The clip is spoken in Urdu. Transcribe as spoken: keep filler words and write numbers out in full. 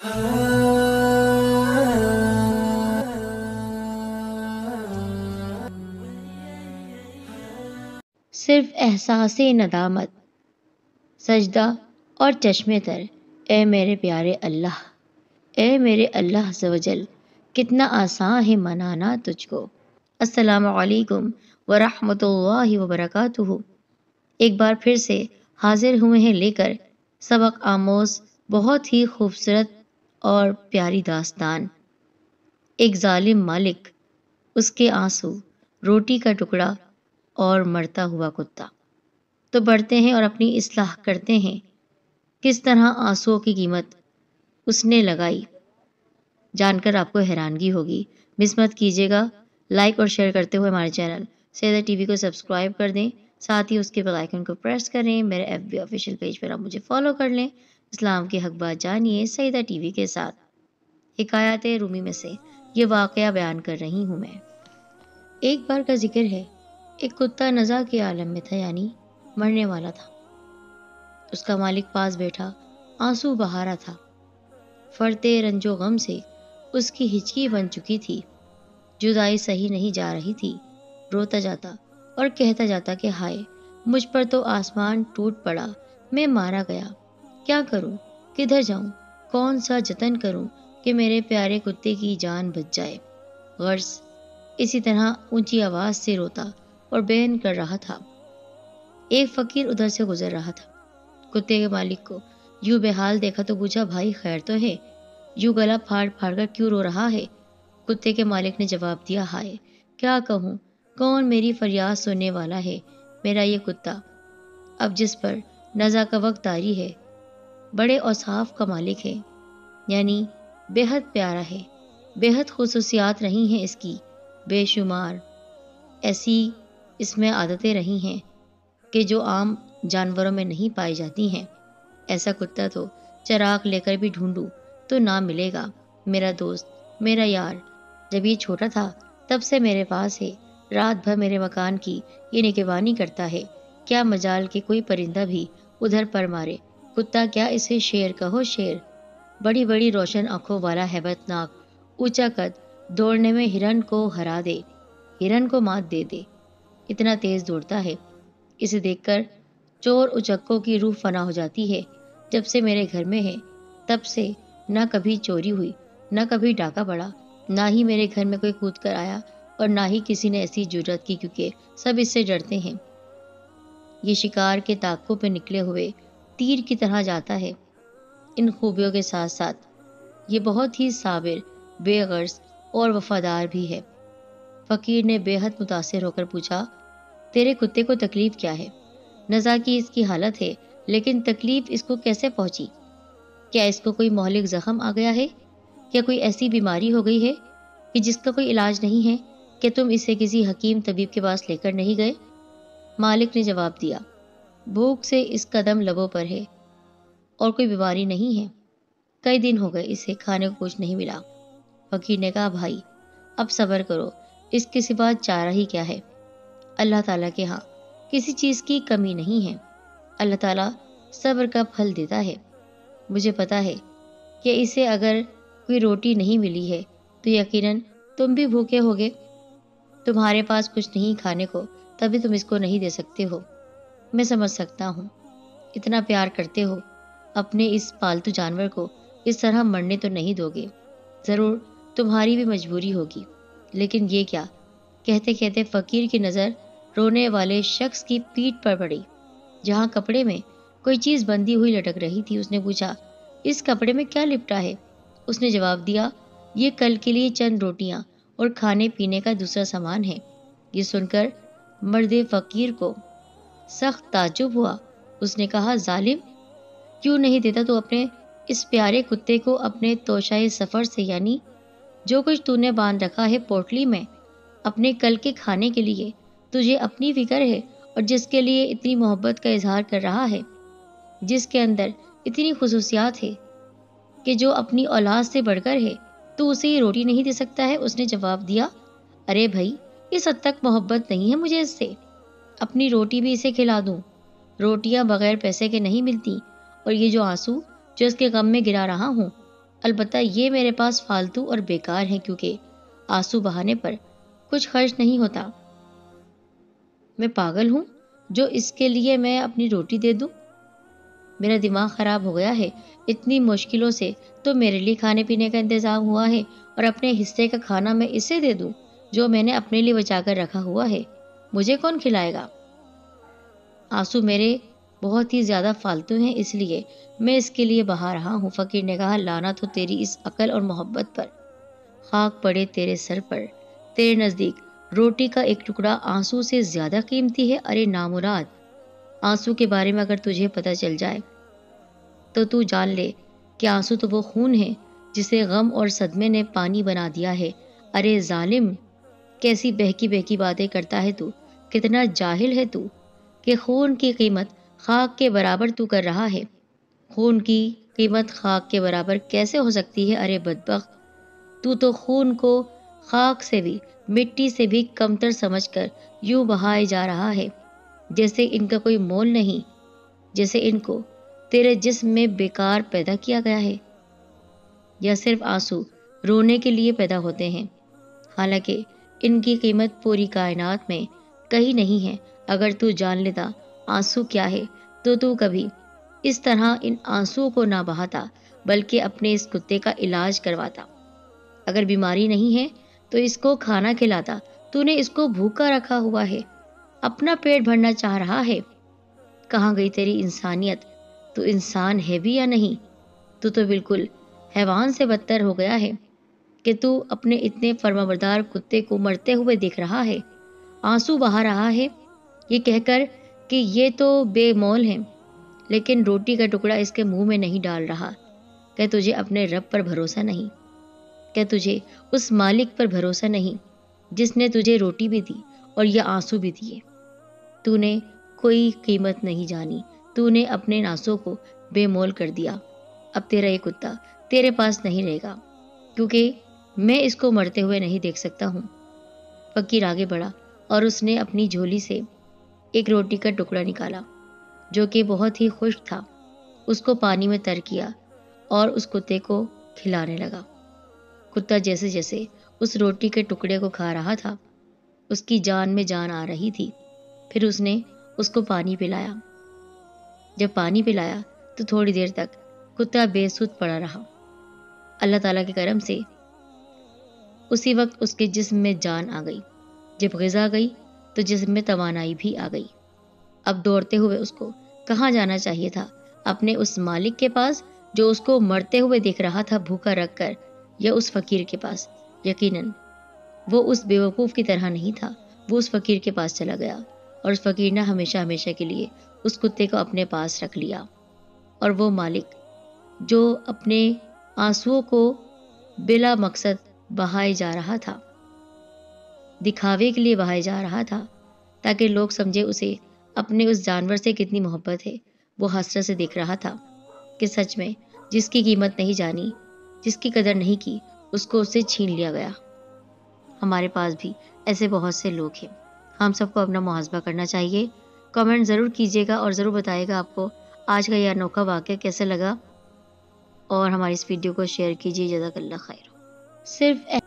صرف احساس ندامت، سجدہ اور چشمے تر، اے میرے پیارے اللہ، اے میرے اللہ عز و جل، کتنا آسان ہے منانا تجھ کو۔ السلام علیکم ورحمۃ اللہ وبرکاتہ۔ ایک بار پھر سے حاضر ہوئے ہیں لے کر سبق آموز بہت ہی خوبصورت اور پیاری داستان۔ ایک ظالم مالک، اس کے آنسو، روٹی کا ٹکڑا اور مرتا ہوا کتا۔ تو بڑھتے ہیں اور اپنی اصلاح کرتے ہیں کس طرح آنسوؤں کی قیمت اس نے لگائی۔ جان کر آپ کو حیرانگی ہوگی۔ مس مت کیجیے گا، لائک اور شیئر کرتے ہوئے ہمارے چینل سیدہ ٹی وی کو سبسکرائب کر دیں، ساتھ ہی اس کے بیل آئیکن کو پریس کریں۔ میرے ایف بی آفیشیل پیج پر آپ مجھے فالو کر لیں۔ اسلام کے حق بات جانیے سیدہ ٹی وی کے ساتھ۔ حکایات رومی میں سے یہ واقعہ بیان کر رہی ہوں میں۔ ایک بار کا ذکر ہے، ایک کتا نزع کے عالم میں تھا، یعنی مرنے والا تھا۔ اس کا مالک پاس بیٹھا آنسو بہا رہا تھا۔ فرتے رنج و غم سے اس کی ہچکی بن چکی تھی، جدائی سہی نہیں جا رہی تھی۔ روتا جاتا اور کہتا جاتا کہ ہائے، مجھ پر تو آسمان ٹوٹ پڑا، میں مارا گیا، کیا کروں، کدھر جاؤں، کون سا جتن کروں کہ میرے پیارے کتے کی جان بچ جائے۔ غرض اسی طرح اونچی آواز سے روتا اور بین کر رہا تھا۔ ایک فقیر ادھر سے گزر رہا تھا۔ کتے کے مالک کو یوں بے حال دیکھا تو پوچھا، بھائی خیر تو ہے، یوں گلا پھاڑ پھاڑ کر کیوں رو رہا ہے؟ کتے کے مالک نے جواب دیا، ہائے، کیا کہوں، کون میری فریاد سننے والا ہے؟ میرا یہ کتا اب جس پر نزع کا وقت طاری ہے، بڑے اوصاف کا مالک ہے، یعنی بے حد پیارا ہے، بے حد خصوصیات رہی ہیں اس کی، بے شمار ایسی اس میں عادتیں رہی ہیں کہ جو عام جانوروں میں نہیں پائی جاتی ہیں۔ ایسا کتا تو چراغ لے کر بھی ڈھونڈوں تو نہ ملے گا۔ میرا دوست، میرا یار، جب یہ چھوٹا تھا تب سے میرے پاس ہے، رات بھر میرے مکان کی یہ نگہبانی کرتا ہے، کیا مجال کہ کوئی پرندہ بھی ادھر پر مارے۔ کتا کیا، اسے شیر کہو، شیر، بڑی بڑی روشن آنکھوں والا، ہیبت ناک، اونچا قد، دوڑنے میں ہرن کو ہرا دے، ہرن کو مات دے دے، اتنا تیز دوڑتا ہے۔ اسے دیکھ کر چور اچکوں کی روح فنا ہو جاتی ہے۔ جب سے میرے گھر میں ہے تب سے نہ کبھی چوری ہوئی، نہ کبھی ڈاکہ پڑا، نہ ہی میرے گھر میں کوئی کود کر آیا، اور نہ ہی کسی نے ایسی جرات کی، کیونکہ سب اس سے ڈرتے ہیں۔ یہ شکار کے طاقوں پہ نکلے ہوئے تیر کی طرح جاتا ہے۔ ان خوبیوں کے ساتھ ساتھ یہ بہت ہی صابر، بے غرض اور وفادار بھی ہے۔ فقیر نے بے حد متاثر ہو کر پوچھا، تیرے کتے کو تکلیف کیا ہے؟ نزع کی اس کی حالت ہے، لیکن تکلیف اس کو کیسے پہنچی؟ کیا اس کو کوئی مہلک زخم آ گیا ہے؟ کیا کوئی ایسی بیماری ہو گئی ہے کہ جس کا کوئی علاج نہیں ہے؟ کہ تم اسے کسی حکیم طبیب کے پاس لے کر نہیں گئے؟ مالک نے جواب دیا، بھوک سے اس کا دم لبوں پر ہے اور کوئی بیماری نہیں ہے، کئی دن ہو گئے اسے کھانے کو کچھ نہیں ملا۔ فقیر نے کہا، بھائی اب صبر کرو، اس کے سوا چارہ ہی کیا ہے؟ اللہ تعالیٰ کے ہاں کسی چیز کی کمی نہیں ہے، اللہ تعالیٰ صبر کا پھل دیتا ہے۔ مجھے پتا ہے کہ اسے اگر کوئی روٹی نہیں ملی ہے تو یقیناً تم بھی بھوکے ہوگے، تمہارے پاس کچھ نہیں کھانے کو، تبھی تم اس کو نہیں دے سکتے ہو۔ میں سمجھ سکتا ہوں، اتنا پیار کرتے ہو اپنے اس پالتو جانور کو، اس طرح مرنے تو نہیں دو گے، ضرور تمہاری بھی مجبوری ہوگی، لیکن یہ کیا؟ کہتے کہتے فقیر کی نظر رونے والے شخص کی پیٹھ پر پڑی، جہاں کپڑے میں کوئی چیز بندھی ہوئی لٹک رہی تھی۔ اس نے پوچھا، اس کپڑے میں کیا لپٹا ہے؟ اس نے جواب دیا، یہ کل کے لیے چند روٹیاں اور کھانے پینے کا دوسرا سامان ہے۔ یہ سن کر مرد فقیر کو سخت تعجب ہوا۔ اس نے کہا، ظالم، کیوں نہیں دیتا تو اپنے اس پیارے کتے کو اپنے توشائے سفر سے، یعنی جو کچھ تو نے باندھ رکھا ہے پوٹلی میں اپنے کل کے کھانے کے لیے، تجھے اپنی فکر ہے اور جس کے لیے اتنی محبت کا اظہار کر رہا ہے، جس کے اندر اتنی خصوصیات ہے کہ جو اپنی اولاد سے بڑھ کر ہے، تو اسے یہ روٹی نہیں دے سکتا ہے؟ اس نے جواب دیا، ارے بھائی، اس حد تک محبت نہیں ہے مجھے اس سے، اپنی روٹی بھی اسے کھلا دوں؟ روٹیاں بغیر پیسے کے نہیں ملتی، اور یہ جو آنسو جو اس کے غم میں گرا رہا ہوں، البتہ یہ میرے پاس فالتو اور بیکار ہیں کیونکہ آنسو بہانے پر کچھ خرچ نہیں ہوتا۔ میں پاگل ہوں جو اس کے لیے میں اپنی روٹی دے دوں؟ میرا دماغ خراب ہو گیا ہے، اتنی مشکلوں سے تو میرے لیے کھانے پینے کا انتظام ہوا ہے اور اپنے حصے کا کھانا میں اسے دے دوں جو میں نے اپنے لیے بچا کر رکھا ہوا ہے، مجھے کون کھلائے گا؟ آنسو میرے بہت ہی زیادہ فالتو ہیں، اس لیے میں اس کے لیے بہا رہا ہوں۔ فقیر نے کہا، لعنت ہو تیری اس عقل اور محبت پر، خاک پڑے تیرے سر پر، تیرے نزدیک روٹی کا ایک ٹکڑا آنسو سے زیادہ قیمتی ہے؟ ارے نامراد، آنسو کے بارے میں اگر تجھے پتہ چل جائے تو تو جان لے کہ آنسو تو وہ خون ہے جسے غم اور صدمے نے پانی بنا دیا ہے۔ ارے ظالم، کیسی بہکی بہکی باتیں کرتا ہے تو، کتنا جاہل ہے تو کہ خون کی قیمت خاک کے برابر تو کر رہا ہے۔ خون کی قیمت خاک کے برابر کیسے ہو سکتی ہے؟ ارے بدبخت، تو تو خون کو خاک سے بھی، مٹی سے بھی کمتر سمجھ کر یوں بہائے جا رہا ہے جیسے ان کا کوئی مول نہیں، جیسے ان کو تیرے جسم میں بیکار پیدا کیا گیا ہے، یا صرف آنسو رونے کے لیے پیدا ہوتے ہیں، حالانکہ ان کی قیمت پوری کائنات میں کہیں نہیں ہے۔ اگر تو جان لیتا آنسو کیا ہے تو تو کبھی اس طرح ان آنسو کو نہ بہاتا بلکہ اپنے اس کتے کا علاج کرواتا۔ اگر بیماری نہیں ہے تو اس کو کھانا کھلاتا، تو نے اس کو بھوکا رکھا ہوا ہے، اپنا پیٹ بھرنا چاہ رہا ہے۔ کہاں گئی تیری انسانیت؟ تو انسان ہے بھی یا نہیں؟ تو تو بالکل حیوان سے بدتر ہو گیا ہے کہ تو اپنے اتنے فرمانبردار کتے کو مرتے ہوئے دیکھ رہا ہے، آنسو بہا رہا ہے، یہ کہہ کر کہ یہ تو بے مول ہیں، لیکن روٹی کا ٹکڑا اس کے منہ میں نہیں ڈال رہا۔ کہ تجھے اپنے رب پر بھروسہ نہیں؟ کہ تجھے اس مالک پر بھروسہ نہیں جس نے تجھے روٹی بھی دی اور یہ آنسو بھی دیے؟ تو نے کوئی قیمت نہیں جانی، تو نے اپنے آنسو کو بے مول کر دیا۔ اب تیرا یہ کتا تیرے پاس نہیں رہے گا کیونکہ میں اس کو مرتے ہوئے نہیں دیکھ سکتا ہوں۔ فقیر آگے بڑھا اور اس نے اپنی جھولی سے ایک روٹی کا ٹکڑا نکالا جو کہ بہت ہی خشک تھا، اس کو پانی میں تر کیا اور اس کتے کو کھلانے لگا۔ کتا جیسے جیسے اس روٹی کے ٹکڑے کو کھا رہا تھا اس کی جان میں جان آ رہی تھی۔ پھر اس نے اس کو پانی پلایا۔ جب پانی پلایا تو تھوڑی دیر تک کتا بے سود پڑا رہا۔ اللہ تعالیٰ کے کرم سے اسی وقت اس کے جسم میں جان آ گئی۔ جب غذا گئی تو جسم میں توانائی بھی آ گئی۔ اب دوڑتے ہوئے اس کو کہاں جانا چاہیے تھا؟ اپنے اس مالک کے پاس جو اس کو مرتے ہوئے دیکھ رہا تھا بھوکا رکھ کر، یا اس فقیر کے پاس؟ یقیناً وہ اس بیوقوف کی طرح نہیں تھا، وہ اس فقیر کے پاس چلا گیا اور اس فقیر نے ہمیشہ ہمیشہ کے لیے اس کتے کو اپنے پاس رکھ لیا۔ اور وہ مالک جو اپنے آنسوؤں کو بلا مقصد بہائے جا رہا تھا، دکھاوے کے لیے بہائے جا رہا تھا تاکہ لوگ سمجھے اسے اپنے اس جانور سے کتنی محبت ہے، وہ حسرت سے دیکھ رہا تھا کہ سچ میں جس کی قیمت نہیں جانی، جس کی قدر نہیں کی، اس کو اس سے چھین لیا گیا۔ ہمارے پاس بھی ایسے بہت سے لوگ ہیں، ہم سب کو اپنا محاسبہ کرنا چاہیے۔ کمنٹ ضرور کیجیے گا اور ضرور بتائیے گا آپ کو آج کا یہ انوکھا واقعہ کیسے لگا، اور ہماری اس ویڈیو کو شیئر کیجیے۔ جزاک اللہ خیر۔ صرف